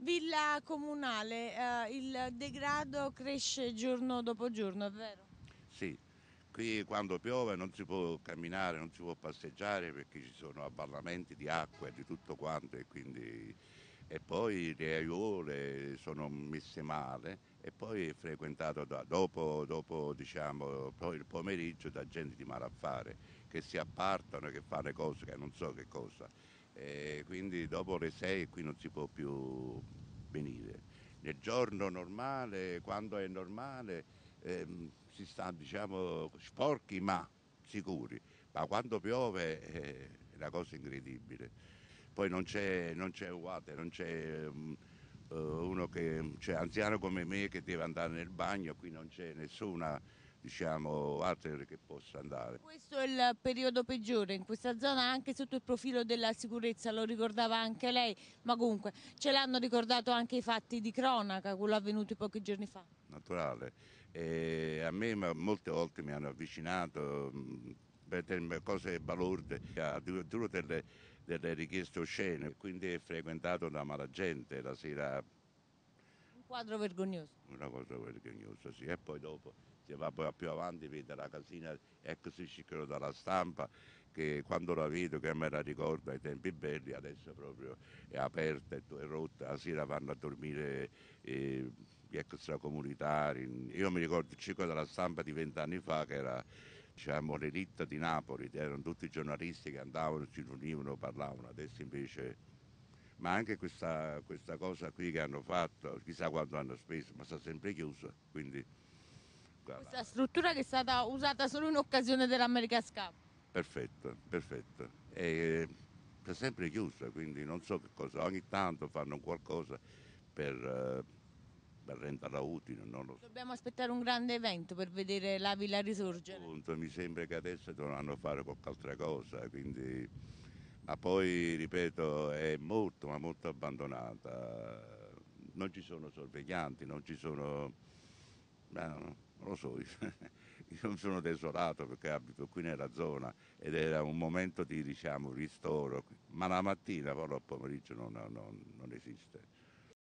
Villa comunale, il degrado cresce giorno dopo giorno, è vero? Sì, qui quando piove non si può camminare, non si può passeggiare perché ci sono avvallamenti di acqua e di tutto quanto e poi le aiuole sono messe male e poi è frequentato dopo diciamo, poi il pomeriggio da gente di malaffare che si appartano, che fanno cose che non so che cosa. E quindi dopo le 6 qui non si può più venire. Nel giorno normale, quando è normale, si sta diciamo sporchi ma sicuri, ma quando piove è una cosa incredibile. Poi non c'è water, non c'è uno che cioè, anziano come me che deve andare nel bagno, qui non c'è nessuna diciamo water che possa andare. Questo è il periodo peggiore in questa zona anche sotto il profilo della sicurezza, lo ricordava anche lei, ma comunque ce l'hanno ricordato anche i fatti di cronaca, quello avvenuto pochi giorni fa. Naturale. E a me molte volte mi hanno avvicinato per cose balorde, addirittura delle richieste oscene, quindi è frequentato da malagente la sera, Un quadro vergognoso. una cosa vergognosa, sì. E poi dopo si va poi più avanti, vede la casina ex Ciclo dalla stampa, che quando la vedo, che me la ricordo ai tempi belli, adesso proprio è aperta e è rotta, la sera vanno a dormire gli extracomunitari. Io mi ricordo il ciclo della stampa di 20 anni fa, che era diciamo, l'elite di Napoli, erano tutti giornalisti che andavano, si riunivano, parlavano, adesso invece ma anche questa cosa qui che hanno fatto, chissà quanto hanno speso, ma sta sempre chiusa, quindi Questa guarda, struttura che è stata usata solo in occasione dell'America's Cup. perfetto, perfetto. E sta sempre chiusa, quindi non so che cosa, ogni tanto fanno qualcosa per, eh, per renderla utile, non lo so. Dobbiamo aspettare un grande evento per vedere la villa risorgere. Appunto, mi sembra che adesso dovranno fare qualche altra cosa, quindi ma poi, ripeto, è molto, ma molto abbandonata. Non ci sono sorveglianti, non ci sono. Non lo so, io sono desolato perché abito qui nella zona ed era un momento di, diciamo, ristoro, ma la mattina, poi al pomeriggio non esiste.